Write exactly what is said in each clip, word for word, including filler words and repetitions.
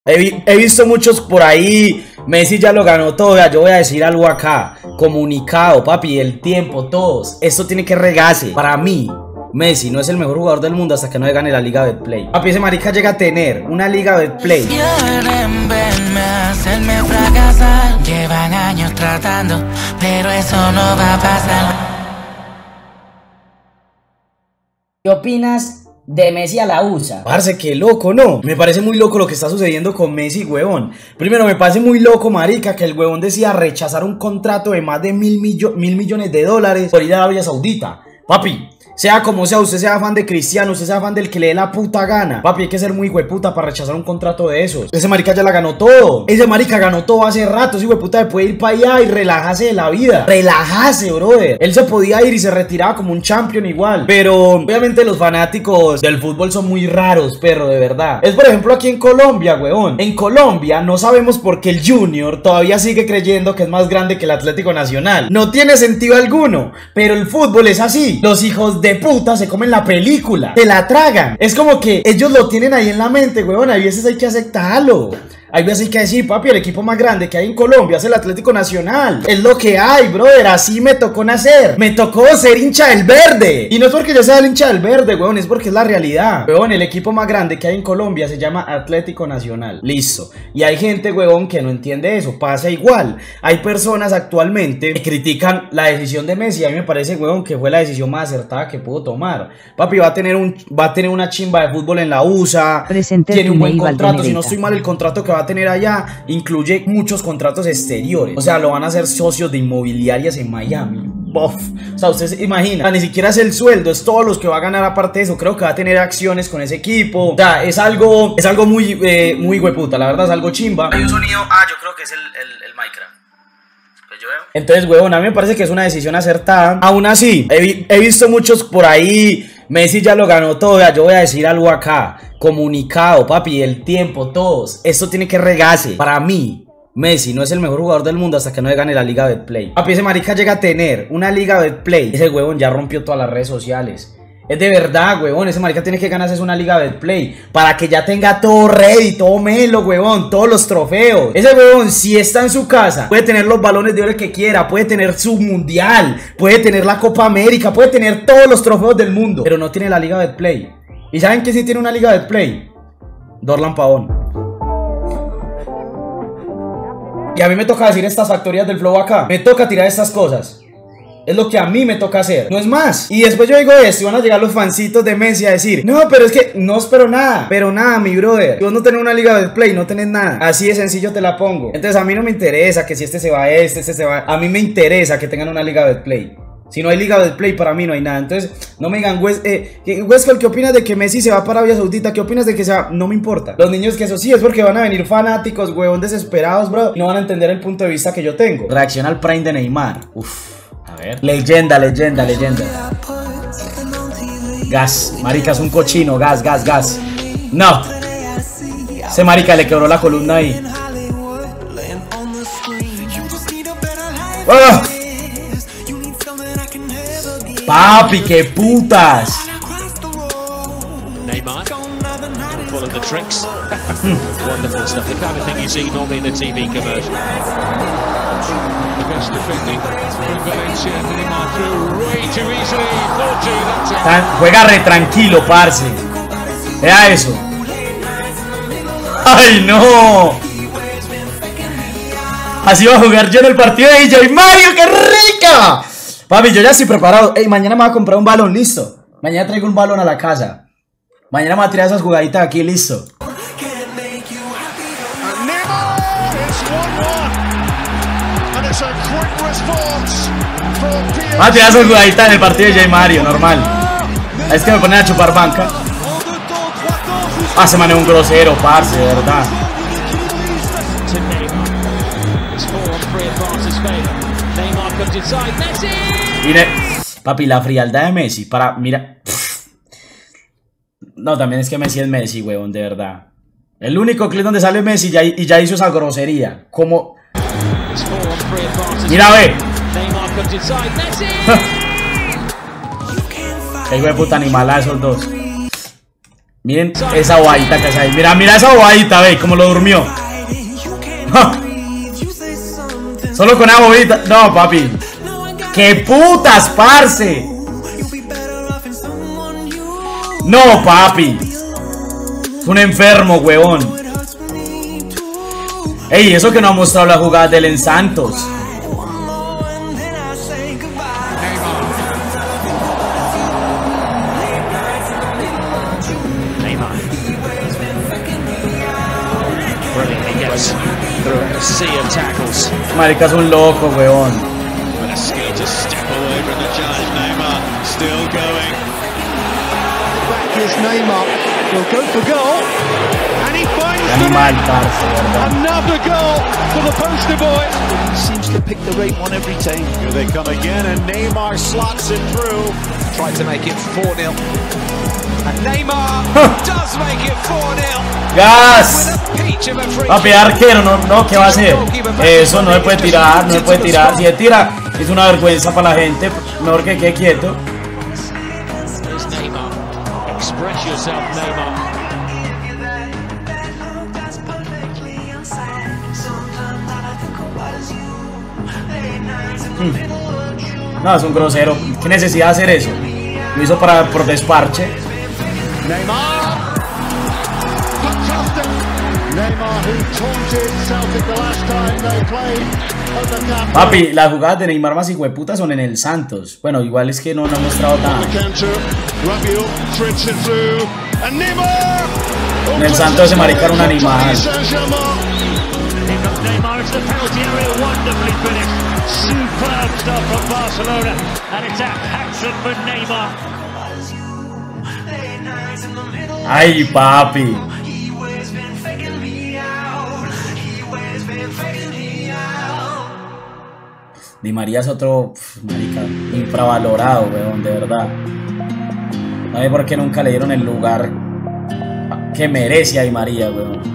He, vi he visto muchos por ahí. Messi ya lo ganó todo. Ya, yo voy a decir algo acá. Comunicado, papi, el tiempo, todos. Esto tiene que regarse. Para mí, Messi no es el mejor jugador del mundo hasta que no gane la Liga Betplay. Papi, ese marica llega a tener una Liga Betplay. Quieren verme hacerme fracasar. Llevan años tratando, pero eso no va a pasar. ¿Qué opinas de Messi a la U S A? Parce, qué loco, ¿no? Me parece muy loco lo que está sucediendo con Messi, huevón. Primero, me parece muy loco, marica, que el huevón decía rechazar un contrato de más de mil, millo mil millones de dólares por ir a Arabia Saudita. Papi, sea como sea, usted sea fan de Cristiano, usted sea fan del que le dé la puta gana. Papi, hay que ser muy hueputa para rechazar un contrato de esos. Ese marica ya la ganó todo. Ese marica ganó todo hace rato. Ese hueputa puede ir para allá y relajarse de la vida. Relajarse, brother. Él se podía ir y se retiraba como un champion igual. Pero obviamente los fanáticos del fútbol son muy raros, perro, de verdad. Es por ejemplo aquí en Colombia, huevón. En Colombia no sabemos por qué el Junior todavía sigue creyendo que es más grande que el Atlético Nacional. No tiene sentido alguno. Pero el fútbol es así. Los hijos de puta se comen la película, se la tragan. Es como que ellos lo tienen ahí en la mente, weón. A veces hay que aceptarlo. Hay veces hay que decir, papi, el equipo más grande que hay en Colombia es el Atlético Nacional. Es lo que hay, brother. Así me tocó nacer. Me tocó ser hincha del verde. Y no es porque yo sea el hincha del verde, weón. Es porque es la realidad. Weón, el equipo más grande que hay en Colombia se llama Atlético Nacional. Listo. Y hay gente, weón, que no entiende eso. Pasa igual. Hay personas actualmente que critican la decisión de Messi. A mí me parece, weón, que fue la decisión más acertada que pudo tomar. Papi, va a tener un, va a tener una chimba de fútbol en la U S A. Presente Tiene un buen contrato. Si no estoy mal, el contrato que va a tener allá incluye muchos contratos exteriores. O sea, lo van a hacer socios de inmobiliarias en Miami. Bof. O sea, usted se imagina, ni siquiera es el sueldo, es todos los que va a ganar aparte de eso. Creo que va a tener acciones con ese equipo. O sea, es algo, es algo muy, eh, muy hueputa. La verdad es algo chimba. Hay un sonido, ah, yo creo que es el, el, el Minecraft. Pues yo veo. Entonces, huevón, a mí me parece que es una decisión acertada. Aún así, he, vi he visto muchos por ahí. Messi ya lo ganó todo. Ya, yo voy a decir algo acá. Comunicado, papi, el tiempo, todos. Esto tiene que regarse. Para mí, Messi no es el mejor jugador del mundo hasta que no gane la Liga Betplay. Papi, ese marica llega a tener una Liga Betplay. Ese huevón ya rompió todas las redes sociales. Es de verdad, huevón. Ese marica tiene que ganarse una Liga Betplay para que ya tenga todo ready, todo melo, huevón. Todos los trofeos. Ese huevón, si está en su casa, puede tener los balones de oro que quiera. Puede tener su mundial. Puede tener la Copa América. Puede tener todos los trofeos del mundo. Pero no tiene la Liga Betplay. ¿Y saben que sí tiene una Liga Betplay? Dorlan Pavón. Y a mí me toca decir estas factorías del flow acá. Me toca tirar estas cosas. Es lo que a mí me toca hacer. No es más. Y después yo digo esto y van a llegar los fancitos de Messi a decir, no, pero es que no espero nada. Pero nada, mi brother. Si vos no tenés una Liga Betplay, no tenés nada. Así de sencillo te la pongo. Entonces a mí no me interesa que si este se va a este, este se va. A mí me interesa que tengan una Liga Betplay. Si no hay Liga Betplay, para mí no hay nada. Entonces, no me digan, Wes, eh, Wescol, ¿qué opinas de que Messi se va para Arabia Saudita? ¿Qué opinas de que sea? No me importa. Los niños que eso sí, es porque van a venir fanáticos, huevón, desesperados, bro. Y no van a entender el punto de vista que yo tengo. Reacción al Prime de Neymar. Uf, a ver. Leyenda, leyenda, leyenda. Gas, marica, es un cochino. Gas, gas, gas. No. Ese marica le quebró la columna ahí. ¡Oh! Papi, qué putas. Neymar, full of the tricks. Wonderful stuff. The kind of thing you see normally in a T V commercial. The best defending from Valencia. Neymar through way too easily. Forty, that's it. Juega re tranquilo, parce. Vea eso. ¡Ay, no! Así va a jugar yo en el partido de D J Mario. ¡Qué rica! Papi, yo ya estoy preparado. Ey, mañana me voy a comprar un balón, listo. Mañana traigo un balón a la casa. Mañana me voy a tirar esas jugaditas aquí, listo. Me voy a tirar esas jugaditas en el partido de D J Mario, normal. Es que me ponen a chupar banca. Ah, se maneja un grosero, parce, de verdad. Mire, papi, la frialdad de Messi para, mira. No, también es que Messi es Messi, weón, de verdad. El único clip donde sale Messi ya, y ya hizo esa grosería. Como... Mira, ve. Qué hijo de puta animal a esos dos. Miren esa bobadita que hace ahí. Mira, mira esa bobadita, ve, como lo durmió. ¡Ja! Solo con esa bobadita. No, papi. ¡Qué putas, parce! No, papi. Es un enfermo, huevón. Ey, eso que no ha mostrado la jugada del en Santos. Marica es un loco, weón. Animal, parce, ¿verdad? Another goal for the poster boy. Seems to pick the right one every time. Here they come again, and Neymar slots it through. Tried to make it four nil. And Neymar does make it four nil. ¡Gas! Papi, arquero, no, no, ¿qué va a hacer? Eso no se puede tirar, no se puede tirar. Si se tira, es una vergüenza para la gente. Mejor que quede quieto. Express yourself, Neymar. Hmm. No, es un grosero. ¿Qué necesidad de hacer eso? Lo hizo para por desparche. Papi, las jugadas de Neymar más hijueputas son en el Santos. Bueno, igual es que no, no ha mostrado nada. En el Santos se marica un animal. Superb stuff from Barcelona, and it's a hat-trick for Neymar. Ay, papi. Di María es otro, pf, marica, infravalorado, weón, de verdad. No sé por qué nunca le dieron el lugar que merece a Di María, weón.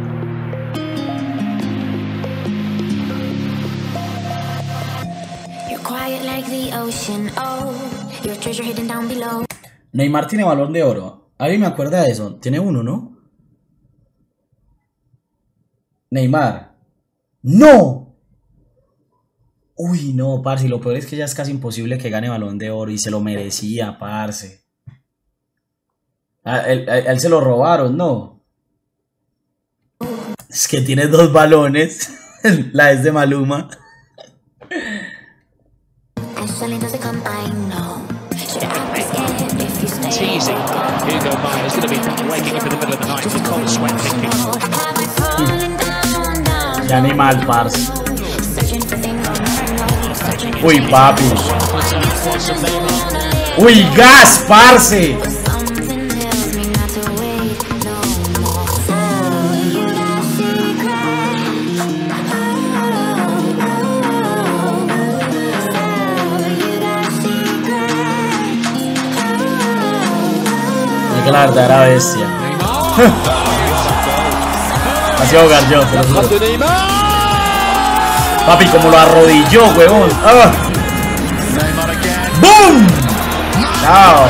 Neymar tiene balón de oro. ¿Alguien me acuerda de eso? Tiene uno, ¿no? Neymar. ¡No! Uy, no, parce. Lo peor es que ya es casi imposible que gane balón de oro. Y se lo merecía, parce. A él, a él se lo robaron, ¿no? Es que tiene dos balones. La es de Maluma. Teasing Hugo Myers going to be waking up in the middle of the night with a cold sweat thinking. Qué animal, parce. Uy, papi. Uy, gas, parce. Que la verdad era bestia. Así ahogar yo, te lo juro. Papi, como lo arrodilló, huevón. ¡Ah! ¡Boom! ¡Chao!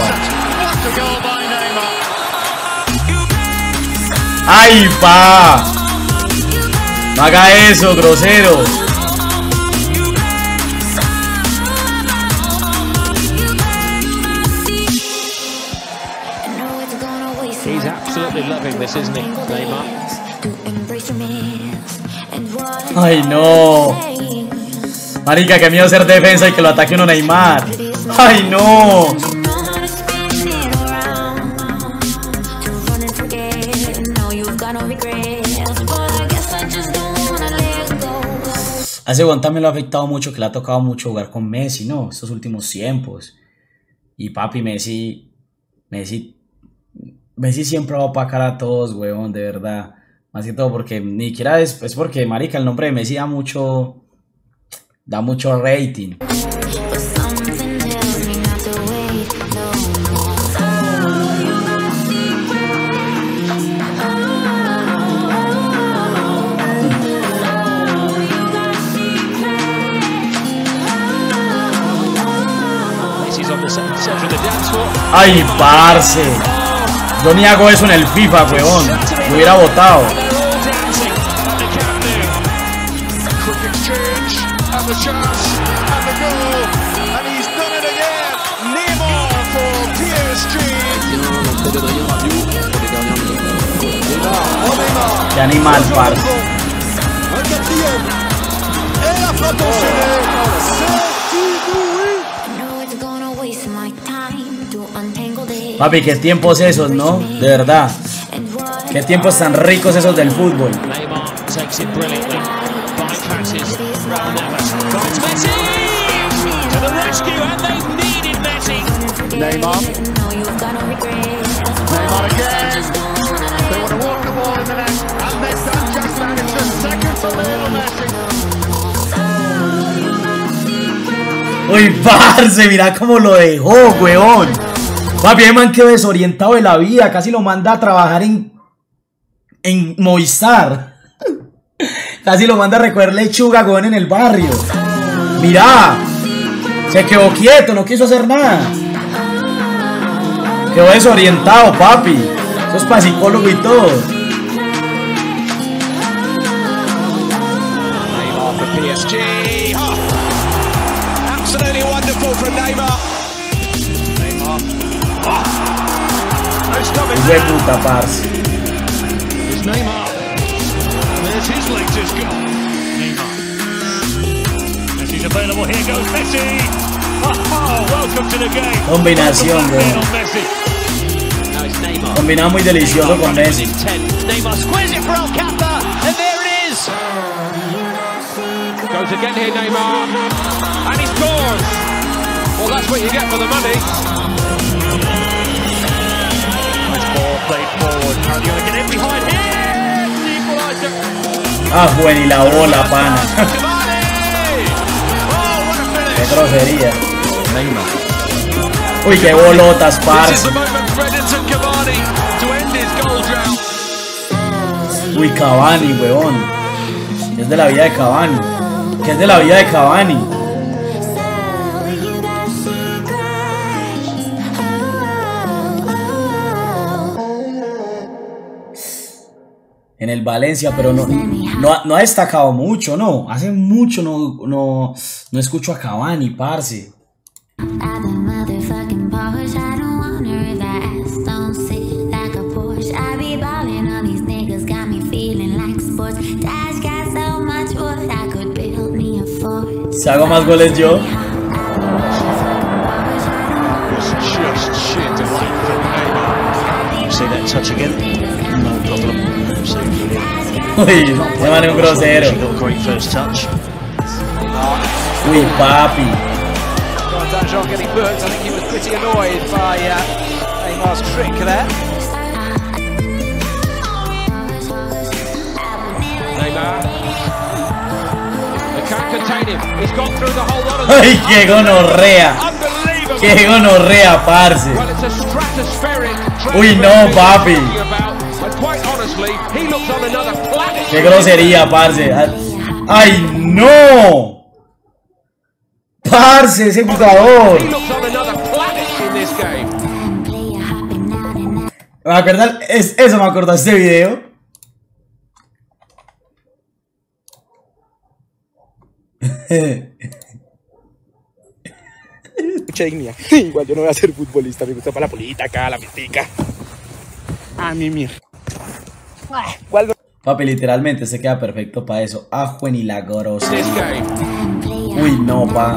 ¡Ay, pa! No haga eso, grosero. He's absolutely loving this, isn't he, Neymar? Ay, no. Marica, que miedo ser defensa y que lo ataque uno Neymar. Ay, no. A ese Juan también lo ha afectado mucho, que le ha tocado mucho jugar con Messi, ¿no? Estos últimos tiempos. Y papi, Messi... Messi... Messi siempre va a opacar a todos, huevón, de verdad. Más que todo porque ni siquiera es, es porque, marica, el nombre de Messi da mucho... Da mucho rating. Ay, parce. Yo ni hago eso en el FIFA, huevón. Lo hubiera votado. Qué animal, parce. Papi, qué tiempos esos, ¿no? De verdad. Qué tiempos tan ricos esos del fútbol. Neymar. Neymar again. They want to walk the ball in the net, and they've done just that. It's a second for Lionel Messi. Uy, parce, mira cómo lo dejó, weón. Papi, el man quedó desorientado de la vida. Casi lo manda a trabajar en En Movistar. Casi lo manda a recoger lechuga, weón, en el barrio. Mirá. Se quedó quieto, no quiso hacer nada. Quedó desorientado, papi. Eso es para psicólogo y todo. Neymar for P S G. Oh, absolutely wonderful from Neymar. Neymar. Oh. No stopping Hijo de puta, parce. It's Neymar. And there's his latest goal. Neymar. Messi's available. Here goes Messi. Oh, welcome to the game. Combinación, weón. Combinado muy delicioso con Messi. Neymar squares it for Alcantara, and there it is. Goes again here, Neymar, and he scores. Well, that's what you get for the money. Nice ball played forward. Currently going to get in behind here. The equaliser. Ah, buen y la bola, pana. Oh, what a finish. Qué grosería. Neymar. Uy, qué bolotas, parce. Uy, Cavani, weón. Es de la vida de Cavani. Que es de la vida de Cavani. En el Valencia, pero no, no, no ha destacado mucho, ¿no? Hace mucho no, no, no escucho a Cavani, parce. Si hago más goles yo. Uy, me vale un grosero. Uy, papi. Danjon getting booked. I think he was pretty annoyed by uh, Neymar's trick there. Neymar. They can't contain him. He's gone through the whole lot of them. Ay, qué gonorrea. Unbelievable. Qué gonorrea, parce. Well, it's a stratospheric. Uy, no, papi. And quite honestly, he looks on another planet. Qué grosería, parce. Ay, no. Parce, ese jugador. He looks on another planet in this game. Me acuerdo, es, eso me acordó de este video. Mucha dignidad. Igual yo no voy a ser futbolista, me gusta para la política, la mística. A mí mierda. ¿Cuál no? Papi, literalmente se queda perfecto para eso. Ajo en y la This grosería. game. Uy, no, pa.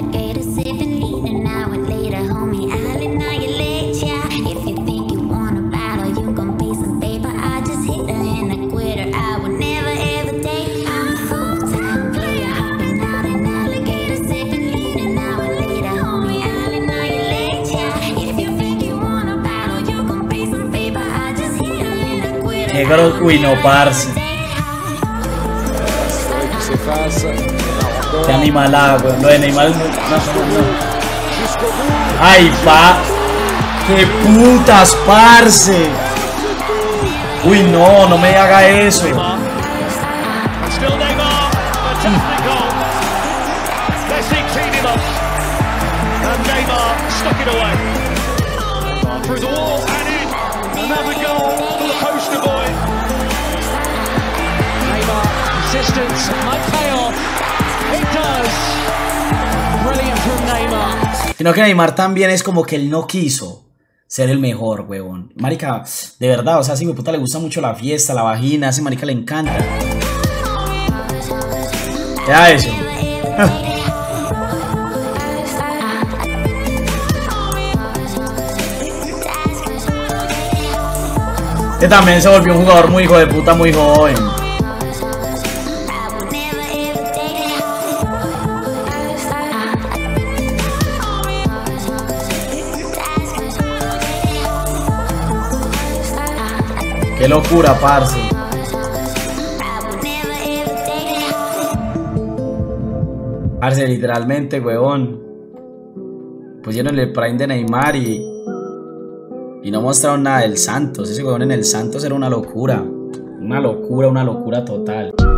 Qué gros... Uy, no, parce. Qué animalada, güey. Lo de Neymar es muy... No, no, no. Ay, pa. Qué putas, parce. Uy, no, no me haga eso. Still Neymar. Fantastic goal. Messi cleaned him up. And Neymar stuck it away. Through the wall and in. Another goal for the poster boy. Neymar, persistence might pay off. It does. Brilliant from Neymar. Sino que Neymar también es como que él no quiso ser el mejor, huevón. Marica, de verdad, o sea, si mi puta le gusta mucho la fiesta, la vagina, a ese marica le encanta. Ya eso. Que también se volvió un jugador muy hijo de puta, muy joven. Qué locura, parce. Parce, literalmente, huevón. Pusieron el prime de Neymar y... Y no mostraron nada del Santos. Ese huevón en el Santos era una locura. Una locura, una locura total.